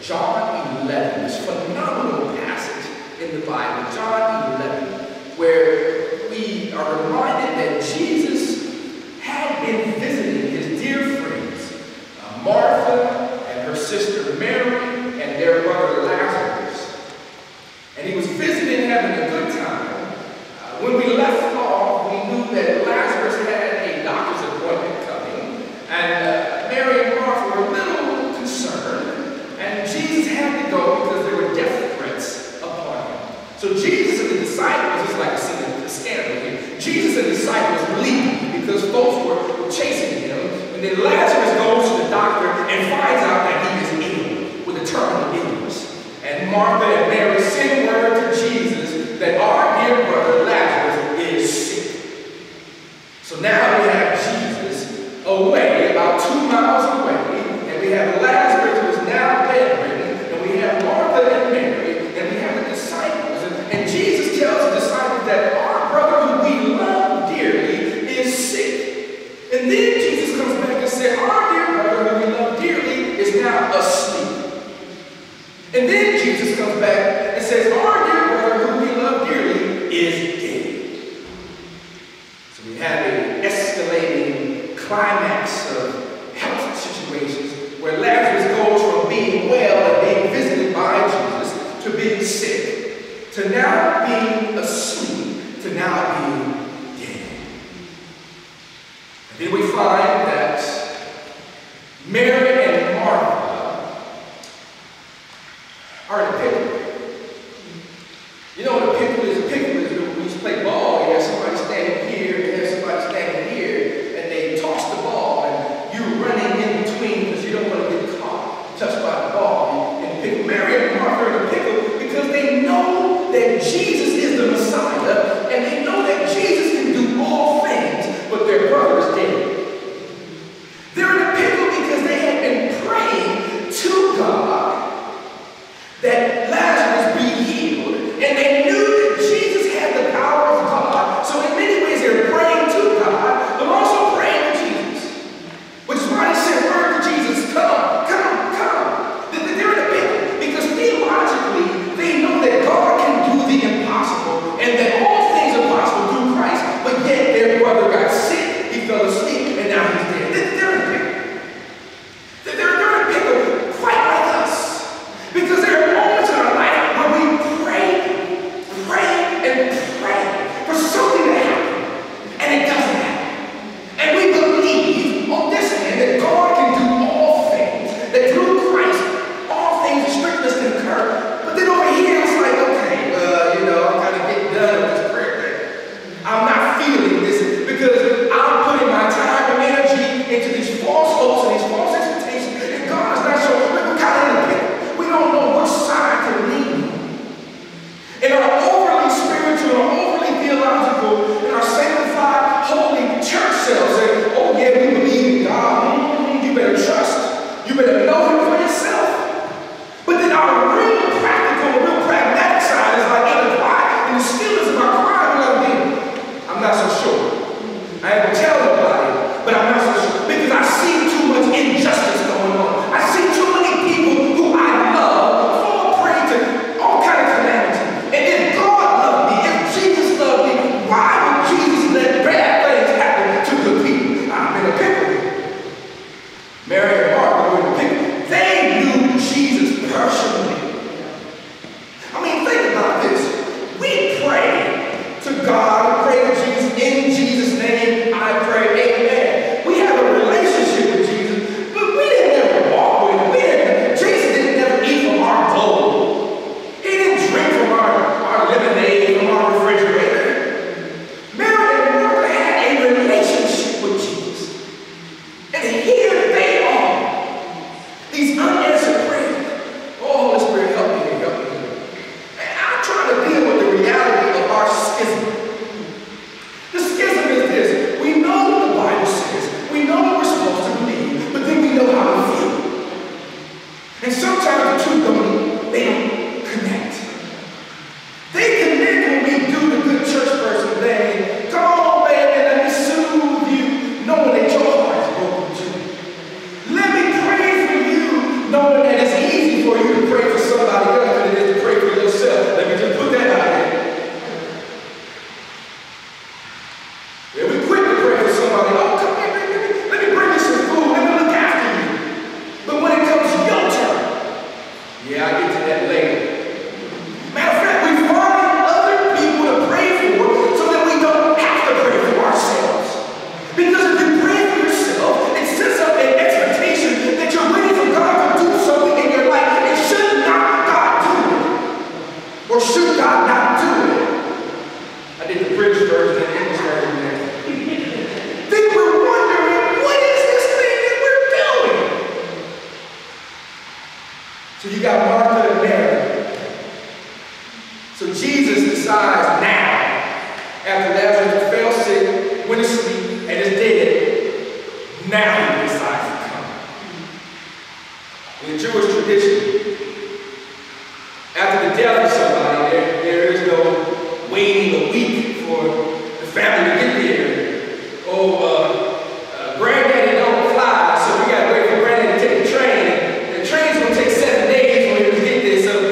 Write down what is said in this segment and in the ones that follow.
John 11, this phenomenal passage in the Bible, John 11, where we are reminded that Jesus had been visiting his dear friends, Martha and her sister Mary and their brother Lazarus. And he was visiting, having a good time. When we left off, we knew that Lazarus had a doctor's appointment coming, and Mary and Martha were a little concerned, and Jesus had to go because there were death threats upon him. So Jesus and the disciples, it's like a scandal here, Jesus and the disciples leave because folks were chasing him, and then Lazarus goes to the doctor and finds out that he is ill with a terminal illness. And Martha and Mary send word to Jesus that our dear brother Lazarus is sick. So now we have Jesus away, about 2 miles away, and we have Lazarus who is now bedridden, and we have Martha and Mary, and we have the disciples. And Jesus tells the disciples that our brother who we love dearly is sick. And then Jesus comes back and says, our dear brother who we love dearly is now asleep. And then Jesus comes back and says, our dear brother who we love dearly is dead. So we have an escalating climax of health situations where Lazarus goes from being well and being visited by Jesus to being sick, to now being asleep, to now being dead. And then we find that Mary and Martha are in a pickle. You know what a pickle is? A pickle is when we used to play ball. You have somebody standing here, and you have somebody standing here, and they toss the ball, and you're running in between because you don't want to get caught, touched by the ball. And pickle. Mary and Martha are in a pickle because they know that Jesus is the Messiah, and they know that Jesus can do all things, but their brother is dead. So you got Martha and Mary. So Jesus decides now, after Lazarus fell sick, went to sleep, and is dead, now he decides to come. In the Jewish tradition, after the death of somebody, there is no waiting a week for the family to get there. Granddaddy don't fly, so we got to wait for Granddaddy to take the train. And the train's going to take 7 days for him to get there. So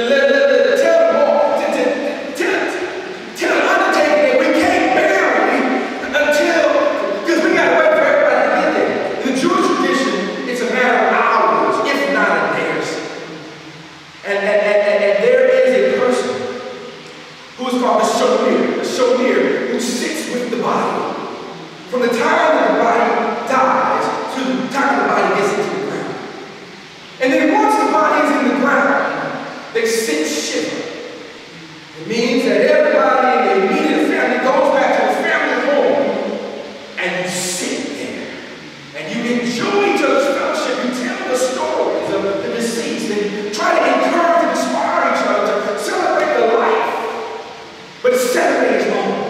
tell the undertaker that we can't bury until, because we got to wait for everybody to get there. In the Jewish tradition, it's a matter of hours, if not a days. And there is a person who is called a shomer, who sits with the body. From the time that the body dies to the time the body gets into the ground. And then once the body is in the ground, they sit shiver. It means that everybody in the immediate family goes back to the family home, and you sit there. And you enjoy each other's fellowship. You tell the stories of the deceased and try to encourage and inspire each other to celebrate the life. But it's 7 days long.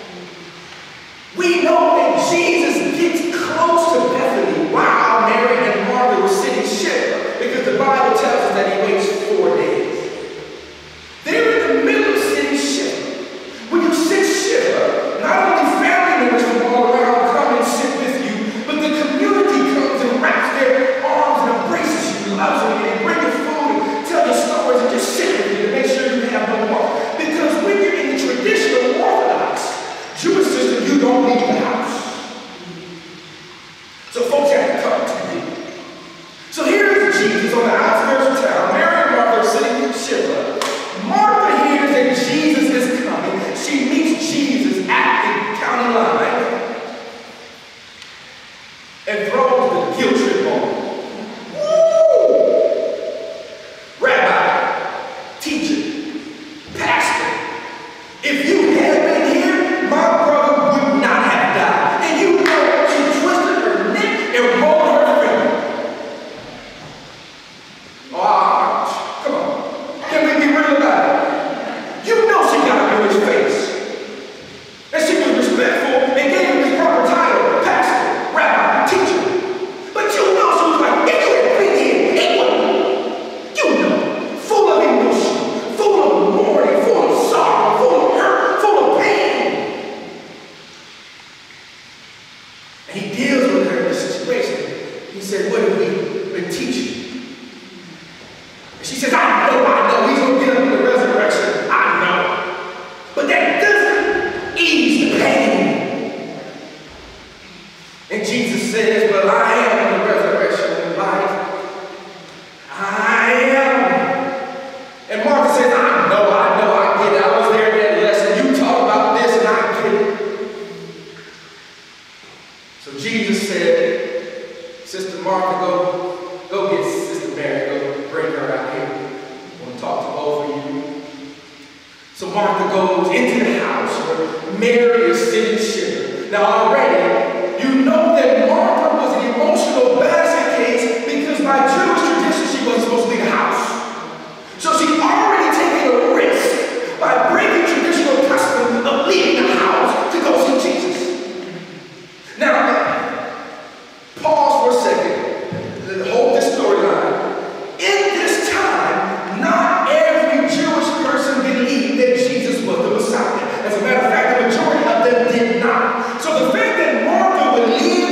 We know that Jesus gets close to Bethany while Mary and Martha were sitting shiver, because the Bible tells us that he waits 4 days. They're in the middle of sitting shiver. When you sit shiver, not only family members from all around come and sit with you, but the community comes and wraps their arms and embraces you, loves you, and they bring you food and tell you stories and just sit with you to make sure you have no more. Because when you're in the traditional Orthodox Jewish system, you don't leave the house. So folks have to come to you. So here is Jesus on the outskirts of town. Mary and Martha are sitting in Shiva. Martha hears that Jesus is coming. She meets Jesus at the county line and throws the guilt trip on him. Woo! Rabbi, teacher, pastor, if you had been here, my brother would not have died. And you know she twisted her neck and rolled her finger. Oh, come on. Can we be real about it? You know she got up in his face. And she was respectful and gave him his proper title, pastor, rabbi, teacher. But you know she was like, if you had been here, it wouldn't. You know, full of emotion, full of mourning, full of sorrow, full of hurt, full of pain. And he deals with her in this situation. He said, what have we been teaching? And she says, I know, he's going to get up in the resurrection. I know. But that doesn't ease the pain. And Jesus says, well, I am the resurrection and life. I am. And Martha says, I know, I get it. I was there at that lesson. You talk about this and I get it. So Jesus said, Sister Martha, go get Sister Mary. Go bring her out here. I want to talk to both of you. So Martha goes into the house where Mary is sitting shiver. Now already, you know that Martha was an emotional basket case because by Jewish tradition, she wasn't supposed to leave the house. So she's already taking a risk by breaking traditional custom of leaving the house to go see Jesus. Now, pause for a second. Hold this storyline. In this time, not every Jewish person believed that Jesus was the Messiah. As a matter of fact, the majority of them did not. So the fact that Martha would leave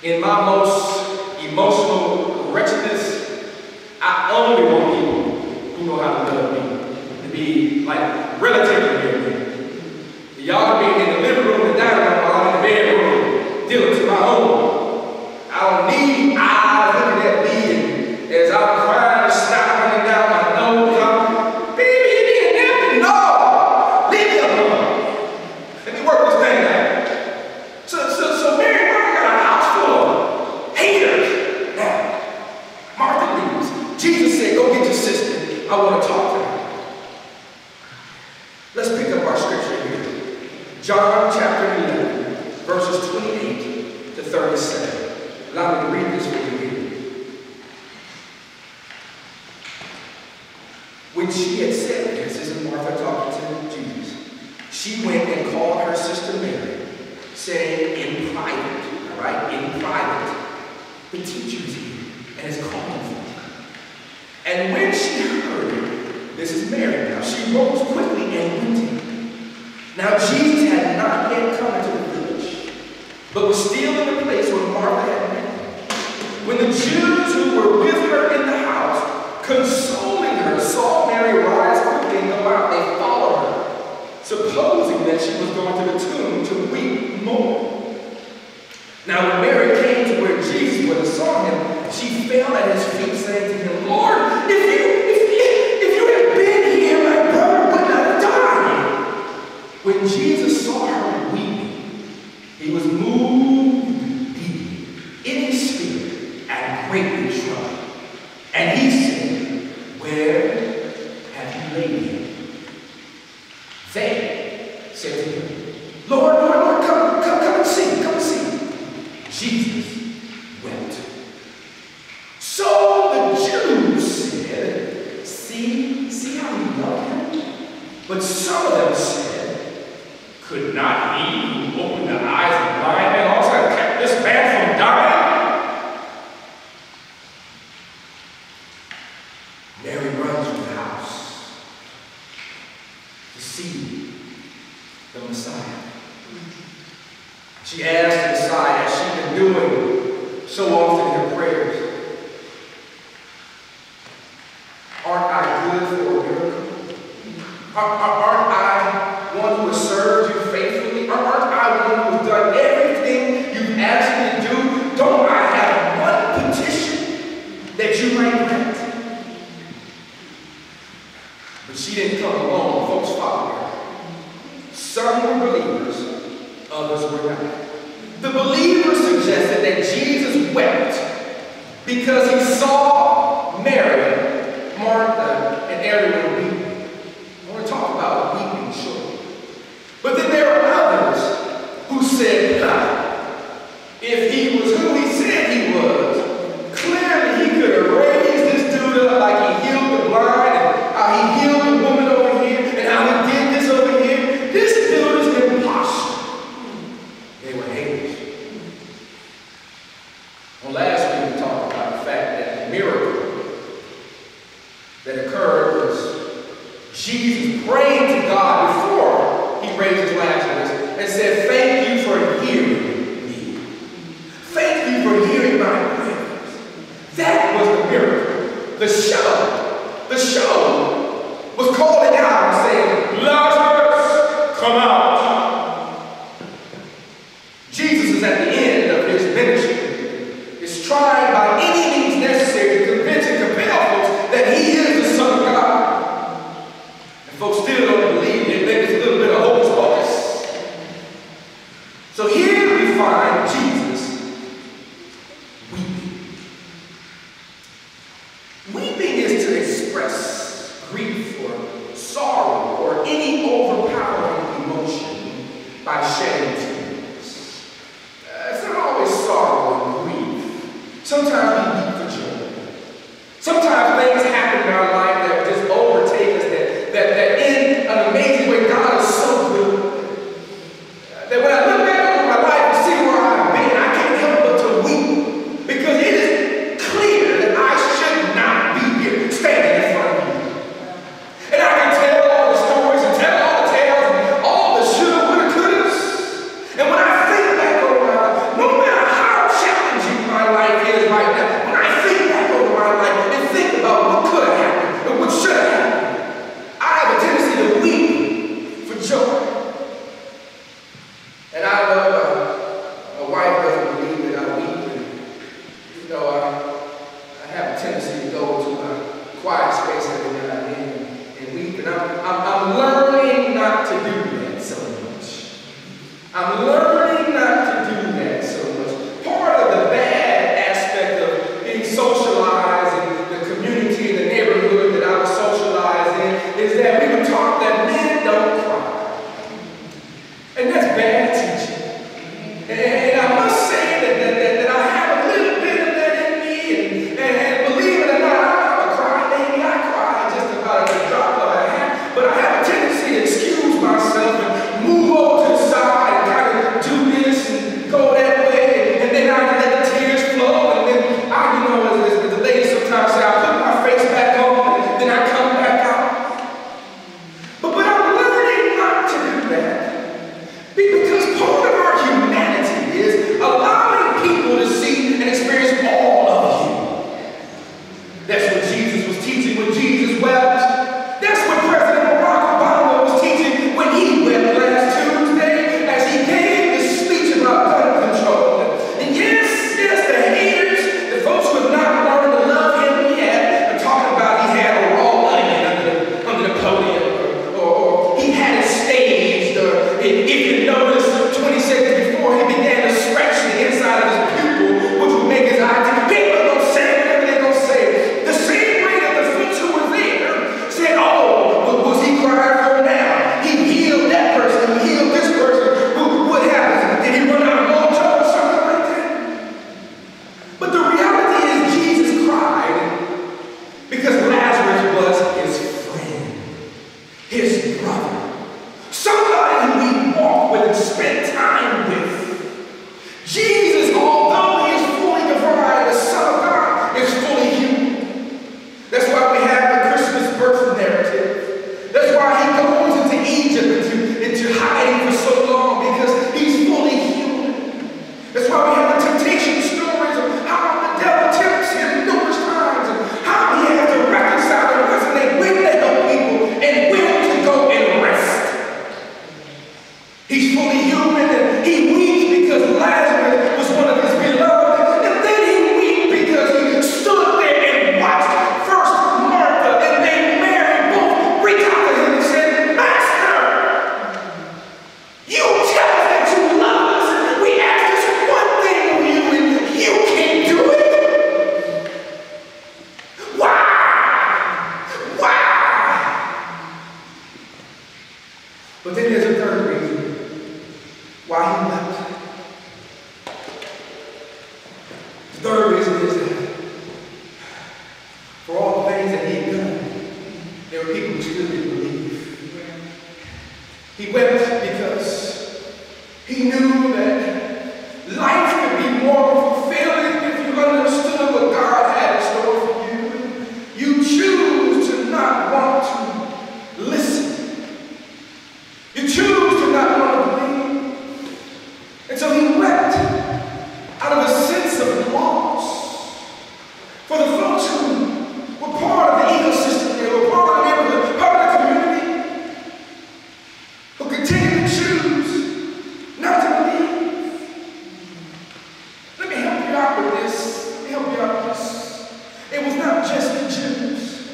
In my most emotional wretchedness, I only want people who know how to love me, to be like relatively near me. Y'all can be in the living room and dining room while I'm in the bedroom dealing to my own. I don't need eyes looking at me as I'm crying and snot running down my nose. Baby, you need a napkin? No! Leave me alone. Let me work this thing out. So Mary Martha got a house full of haters. Now, Martha leaves. Jesus said, go get your sister. I want to talk to her. Let's pick up our scripture here. John chapter 11, verses 28 to 37. Allow me to read this for you here. When she had said this is Martha talking to Jesus, she went and called her sister Mary, saying in private, all right, in private, the teacher is here and is calling for you. And when she heard it, this is Mary now, she rose quickly and went in. Now Jesus had not yet come into the village, but was still in the place where Martha had met him. When the Jews who were with her in the house, consoling her, saw Mary rise quickly and go out, they followed her, supposing that she was going to the tomb to weep more. Now when Mary came to where Jesus was and saw him, she fell at his feet, saying to him, Lord, if you had been here, my brother would not have died. When Jesus saw her weeping, he was moved deeply in his spirit and greatly troubled. And he said, where have you laid him? They said to him, Lord, come and see, come and see. Jesus wept. So the Jews said, see how he loved him? But some of them said, could not he who opened the eyes of the blind man also have kept this man from dying? Mary runs from the house to see the Messiah. She asked the Messiah, as she'd been doing so often in her prayers, aren't I good for a miracle? Aren't I one who has served you faithfully? Aren't I one who has done everything you've asked me to do? Don't I have one petition that you might grant? But she didn't come alone. Folks followed her. Some were believers, others were not. The believers suggested that Jesus wept because he saw Mary, Martha, and everyone weeping. I want to talk about weeping shortly. But then there are others who said, if he was who he said he was, clearly he could have raised this dude up like he healed the blind, and how he healed the woman over here, and how he did this over here. This dude is an imposter. They were haters. Well, last week we talked about the fact that the miracle that occurred was Jesus praying to God before he raises Lazarus and said, thank you for hearing me. Thank you for hearing my prayers. That was the miracle. The show was calling out and saying, Lazarus, come out. Jesus is at the end of his ministry. Is trying by any means necessary to convince and compel folks that he is the Son of God. And folks still don't believe it. Maybe it's a little bit of hocus pocus. So here we find Jesus weeping. Weeping is to express grief or sorrow or any overpowering emotion by shedding tears. It's not always sorrow and grief. Sometimes we weep for joy. Sometimes things happen in our life that just overtake us, that in an amazing way, God is so good. That when I look back over my life and see where I've I'm learning not to do that so much. Part of the bad aspect of being socialized in the community, in the neighborhood that I was socialized in, is that we were taught that men don't cry. And that's bad teaching. And I must say that I have a little bit of that in me, and believe it or not, I'm a crybaby. I cry just about at the drop of a hat, but I have a tendency to excuse myself and move over to the side and kind of do this and go that way, and then I let the tears flow, and then as the ladies sometimes say, I put my face back on, and then I come back out. But I'm learning not to do that, because part of our humanity is allowing people to see and experience all of you. That's what Jesus was teaching when Jesus wept. That's what President Barack Obama was teaching when he wept last Tuesday as he gave his speech about gun control. And yes, the haters, the folks who have not learned to love him yet, are talking about he had a raw onion under the podium, or he had it staged, or if you notice, 20 seconds before he began to scratch the inside of his pupil, which would make his eye tear. People are going to say whatever they're going to say. The same way that the folks who were there said, oh, was he crying for now? He healed that person, he healed this person. What happened? Did he run out of mojo or something like that? But the reality is Jesus cried because Lazarus was his friend, his brother, somebody who he walked with and spent time with. Jesus, although he is fully divine, the Son of God is fully human. That's why we have the Christmas birth narrative. That's why he goes into Egypt, into hiding for so long, because he's fully human. That's why we have the temptation stories of how the devil tempts him numerous times, and how he has to reconcile and resonate with the help people and will to go and rest. He's fully human, and he weeps because Lazarus was one of his beloved, and then he weeps because he stood there and watched first Martha and then Mary both reach out to him and said, Master, you tell us that you love us, and we ask this one thing of you, and you can't do it. Why? But then there's a third reason why he wept. The third reason is that for all the things that he had done, there were people who still didn't believe. He wept because he knew that life could be more fulfilling if you understood what God had in store for you. You choose to not want to listen. You choose to not want to believe. And so he wept out of a sense of loss for the folks who were part of the ecosystem, they were part of the neighborhood, part of the community, who continued to choose not to believe. Let me help you out with this. It was not just the Jews.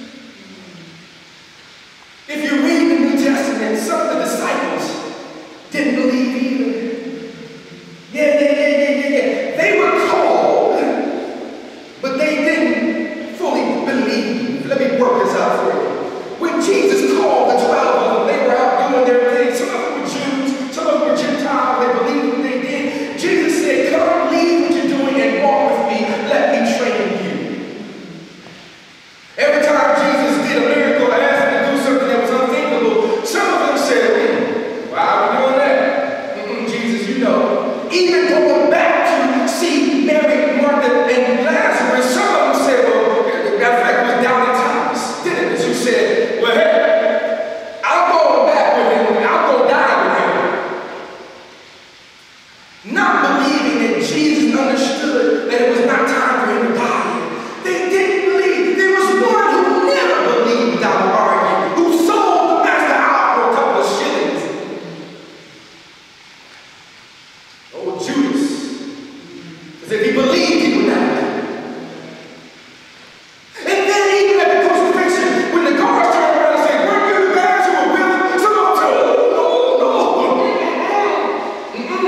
If you read the New Testament, some of the disciples didn't believe either. Yeah. They were called, but they didn't fully believe. Let me work this out for you. When Jesus called the 12 of them, they were out doing their thing. Some of them were Jews, some of them were Gentiles. They believed what they did. Jesus said, come, leave what you're doing and walk with me. Let me train you. Every time Jesus did a miracle, I asked him to do something that was unthinkable. Some of them said, why are we doing that? Jesus, you know. Even going back to see Mary, Martha, and Lazarus, some of them said, well, matter of fact, it was down in Thomas, didn't it? You said, well, hey, I'll go back with him, I'll go die with him. Not believing that Jesus understood that it was not time for him to die. They didn't believe. There was one who never believed without arguing, who sold the master out for a couple of shillings. Oh, Judas. As if he believed he would not die. And then even at the crucifixion, when the guards turned around and said, weren't you the guys who were willing? Some of them said, oh, no.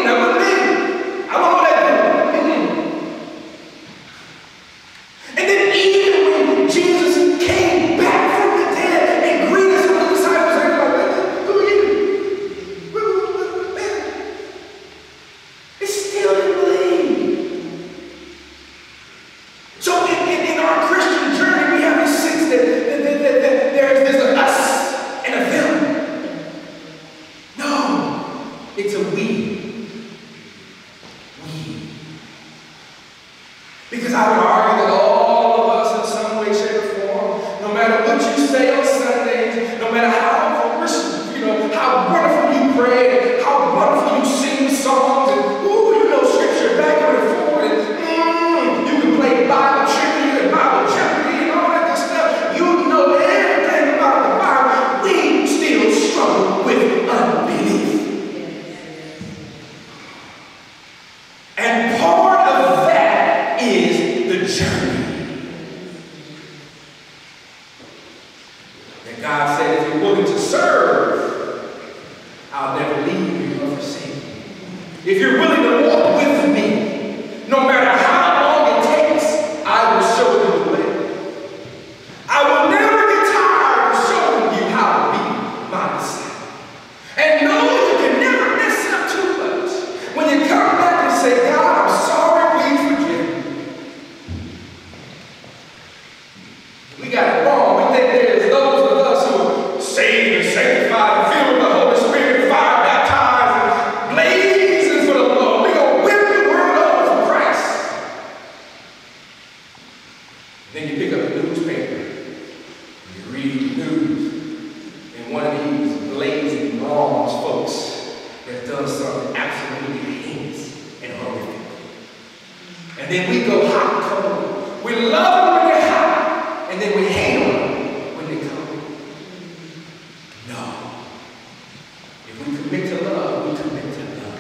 Because I would argue that all of us in some way, shape, or form, no matter what you say on Sundays, no matter how wonderful you pray, how wonderful you sing songs, and scripture backward and forward, and you can play Bible trivia and Bible Jeopardy and all that good stuff. You know everything about the Bible. We still struggle with unbelief. And part of that is the journey. And God said, if you're willing to serve, I'll never leave you nor forsake you. If you're willing to walk with me, no matter how long it takes, I will show you the way. I will never get tired of showing you how to be my disciple. And no, you can never mess up too much. When you come back and say, God, I'm sorry, please forgive me. We got it wrong. We think there's those of us who are saved and sanctified and filled with the Holy Spirit, fire baptized, and blazing for the Lord. We're going to whip the world over for Christ. Then you pick up the newspaper, and you read the news, and one of these blazing wrongs folks has done something absolutely heinous and horrific. And then we go hot and cold. We love them when they're hot, and then we hate them when they come. No. If we commit to love, we commit to love.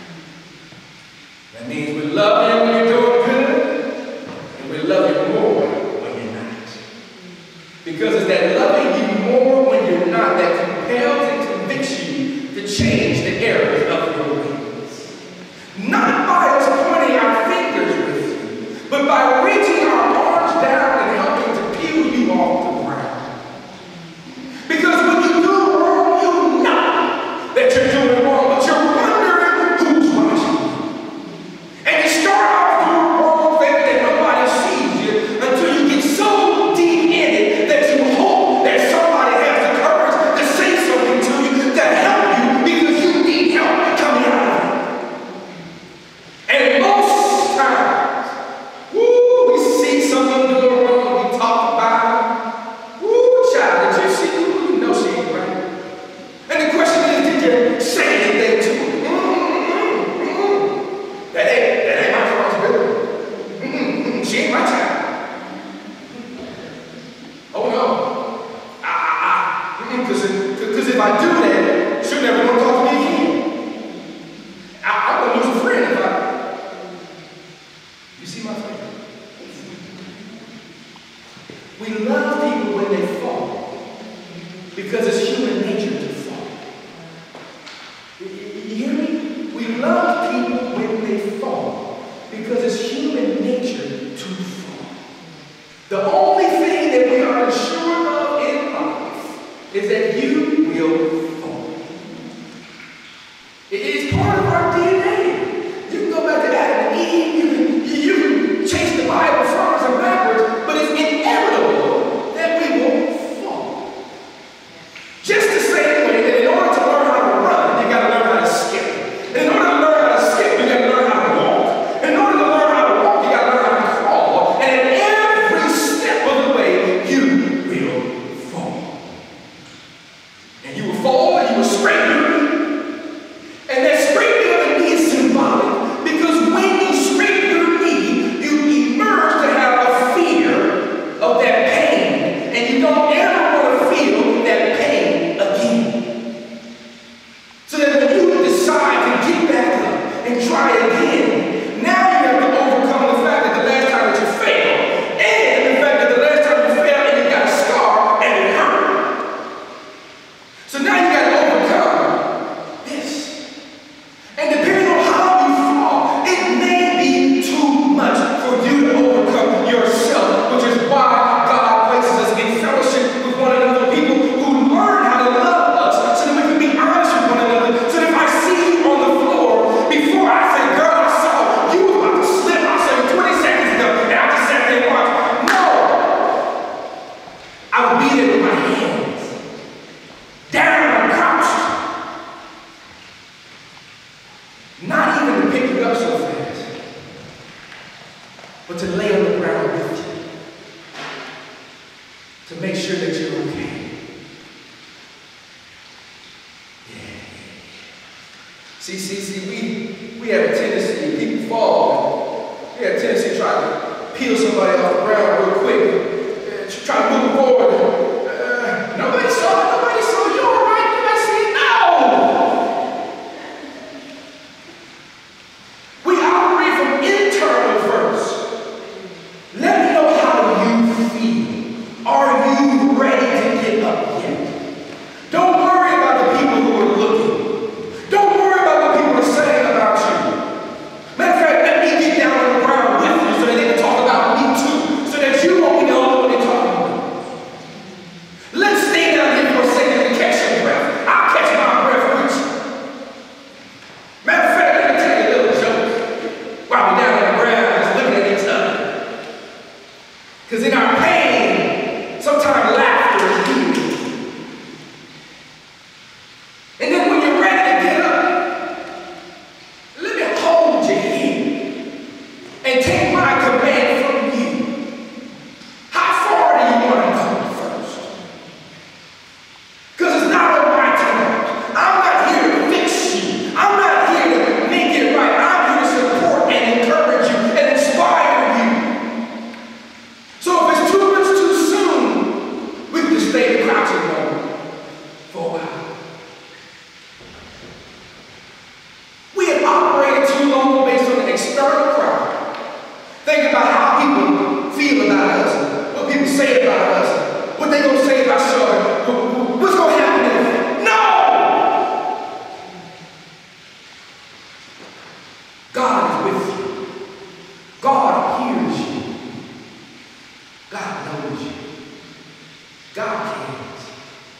That means we love you when you're doing good, and we love you more when you're not. Because it's that loving you more when you're not that compels and convicts you to change the errors of your ways. Not by us pointing our fingers with you, but by reaching our arms down and helping to peel you off the ground. Because when you do wrong, you know that you're doing wrong, but you're wondering who's watching you. And you start off doing wrong, thinking that nobody sees you, until you get so deep in it that you hope that somebody has the courage to say something to you to help you because you need help coming out of it. And most times, we see someone doing wrong, we talk about it. Child, did you see who? You know she ain't right. And the question is, did you say anything to her? That ain't my responsibility. She ain't my child. Oh no. Because if I do that, she'll never want to talk to me again. I'm going to lose a friend if I... You see my friend? We love people when they fall because it's human nature to fall. You hear me? We love people when they fall because it's human nature to fall. The only thing that we are assured of in life is that you will fall. It is part of our DNA. You can go back to Adam and Eve, you can chase the Bible frontwards and backwards, but it's inevitable that we will fall. Just the same way that in order to learn how to run, you got to learn how to skip. And in order to learn how to skip, you got to learn how to walk. In order to learn how to walk, you got to learn how to crawl. And at every step of the way, you will fall. And you will fall and you will scrape your knee. And that scraping of the knee is symbolic because when you scrape your knee, you emerge to have a fear of that pain. And you don't ever want to feel that pain again. So that when you decide to get back up and try again, now you have to overcome the fact that the last time that you failed, and the fact that the last time you failed and you got a scar and it hurt. So now you got to overcome this. And depending on how you fall, it may be too much for you to overcome yourself, which is why God places us in fellowship with one another, people who learn how to love us so that we can be honest with one another. So that if I see you on the floor, before I say, girl, I'm sorry, but to lay on the ground with you, to make sure that you're okay. Yeah. See, we have a tendency, people fall, we have a tendency to try to peel somebody off the ground real quick, try to move forward. Nobody saw you all right, nobody see it. No! We operate from internal first. Let me know how you feel. Are you ready to get up yet? Don't worry about the people who are looking. Don't worry about what people are saying about you. Matter of fact, let me get down on the ground with you so that they can talk about me too, so that you won't be the only one they're talking about. Let's stay down here for a second and catch your breath. I'll catch my breath with you. Matter of fact, let me tell you a little joke while we're down on the ground just looking at each other. Because in our pain, sometimes laughter is healing. And then when you're ready to get up, let me hold you here and take my command from you. How far do you want to go first? Because it's not on my time. I'm not here to fix you. I'm not here to make it right. I'm here to support and encourage you and inspire you. So if it's too much too soon, we can just stay in the crouching mode for a while. We have operated too long based on an external crowd. Think about how people feel about us, what people say about us, what they're going to say about us, what's going to happen if. No! God is with you. God hears you. God knows you. God cares.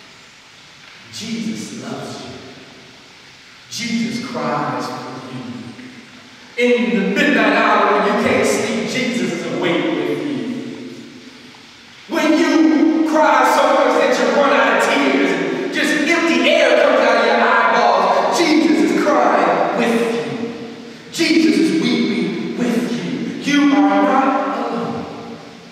Jesus loves you. Jesus cries for you. In the midnight hour when you can't sleep, Jesus is awake with you. When you cry so much that you run out of tears, just empty air comes out of your eyeballs, Jesus is crying with you. Jesus is weeping with you. You are not alone.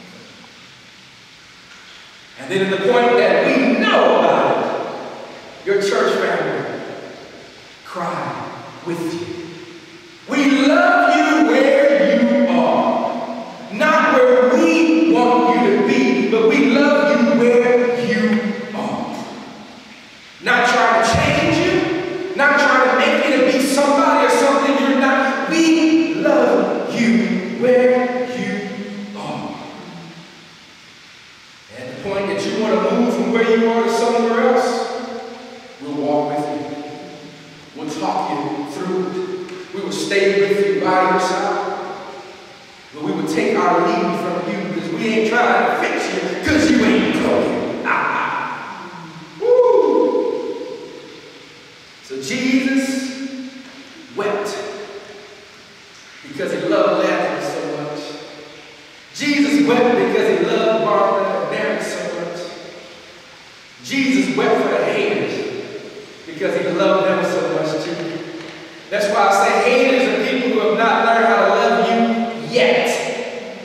And then at the point that we know about it, your church family cry with you. We love you where you are. Not where we want you to be, but we love you where you are. Not trying to change you, not trying to make you to be somebody or something you're not. We love you where you are. And at the point that you want to move from where you are to somewhere else, we'll walk with you. We'll talk you through it. We will stay with you by your side. But we will take our lead from you because we ain't trying to fix you because you ain't broken. Woo! So Jesus wept because he loved Lazarus so much. Jesus wept because he loved Martha and Mary so much. Jesus wept for the haters because he loved them so much too. That's why I say haters are people who have not learned how to love you yet.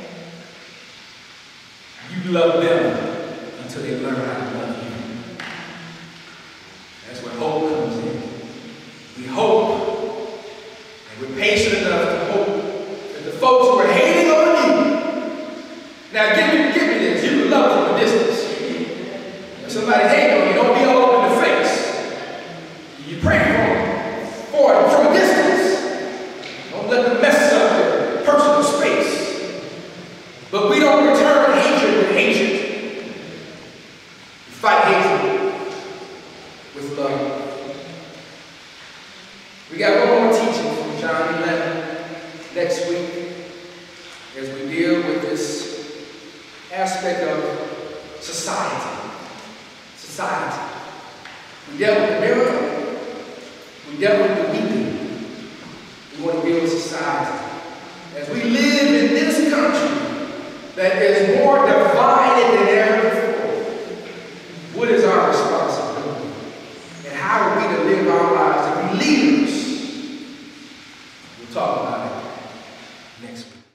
You love them until they learn how to love you. That's where hope comes in. We hope, and we're patient enough to hope that the folks who are hating on you. Now give me this. You can love from a distance. If somebody hating on you, don't be all over in the face. You pray for them from a distance. Don't let them mess up your personal space. But we don't return hatred with hatred. We fight hatred with love. We got one more teaching from John 11 next week as we deal with this aspect of society. We dealt with the miracle. We dealt with the weeping. We want to deal with society. As we live in this country that is more divided than ever before, what is our responsibility? And how are we to live our lives to be leaders? We'll talk about it next week.